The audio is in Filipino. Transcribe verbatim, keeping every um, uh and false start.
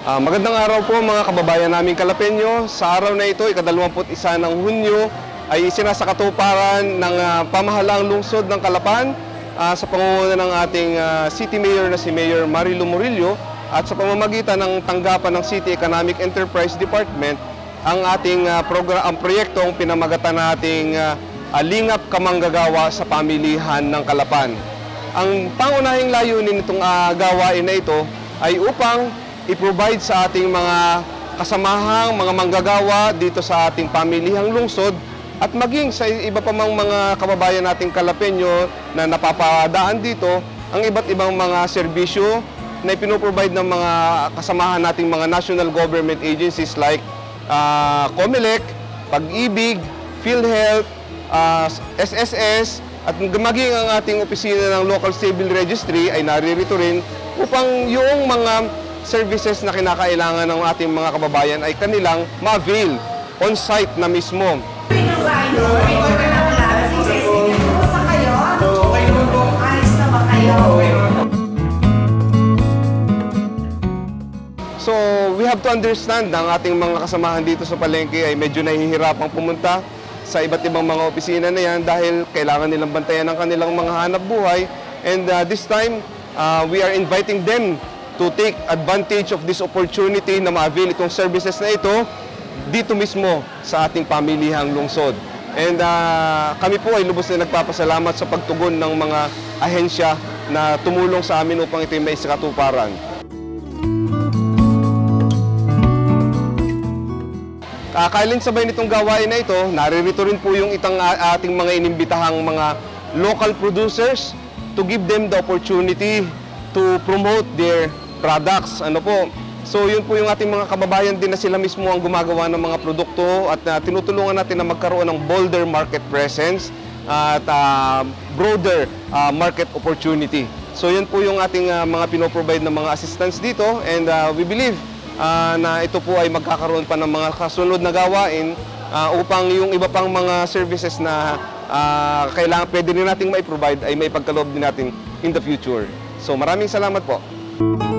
Uh, magandang araw po mga kababayan naming Kalapeño. Sa araw na ito, ikadalawamput isa ng Hunyo, ay isinasakatuparan ng uh, pamahalaang lungsod ng Calapan uh, sa pangunguna ng ating uh, City Mayor na si Mayor Marilu Murillo at sa pamamagitan ng tanggapan ng City Economic Enterprise Department ang ating uh, program, ang proyektong pinamagatan nating uh, Lingap Kamanggagawa sa Pamilihan ng Calapan. Ang pangunahing layunin nitong uh, gawain na ito ay upang i-provide sa ating mga kasamahang, mga manggagawa dito sa ating pamilihang lungsod at maging sa iba pa mang mga kababayan nating Kalapeño na napapadaan dito ang iba't ibang mga serbisyo na ipinoprovide ng mga kasamahan nating mga national government agencies like uh, COMELEC, Pag-ibig, PhilHealth, uh, S S S at maging ang ating opisina ng Local Civil Registry ay naririto rin upang yung mga services na kinakailangan ng ating mga kababayan ay kanilang ma-avail on-site na mismo. So, we have to understand na ang ating mga kasamahan dito sa palengke ay medyo nahihirapang pumunta sa iba't ibang mga opisina na yan dahil kailangan nilang bantayan ang kanilang mga hanap buhay. And uh, this time, uh, we are inviting them to take advantage of this opportunity na ma-avail itong services na ito dito mismo sa ating pamilihang lungsod. And uh, kami po ay lubos na nagpapasalamat sa pagtugon ng mga ahensya na tumulong sa amin upang ito ay maisakatuparan. Kakailin sabay nitong gawain na ito, naririto rin po yung itang ating mga inimbitahang mga local producers to give them the opportunity to promote their products. Ano po? So yun po yung ating mga kababayan din na sila mismo ang gumagawa ng mga produkto at uh, tinutulungan natin na magkaroon ng bolder market presence uh, at uh, broader uh, market opportunity. So yun po yung ating uh, mga pinoprovide ng mga assistance dito and uh, we believe uh, na ito po ay magkakaroon pa ng mga kasunod na gawain uh, upang yung iba pang mga services na uh, kailangan pwede rin nating mai-provide ay may pagkaloob din natin in the future. So maraming salamat po.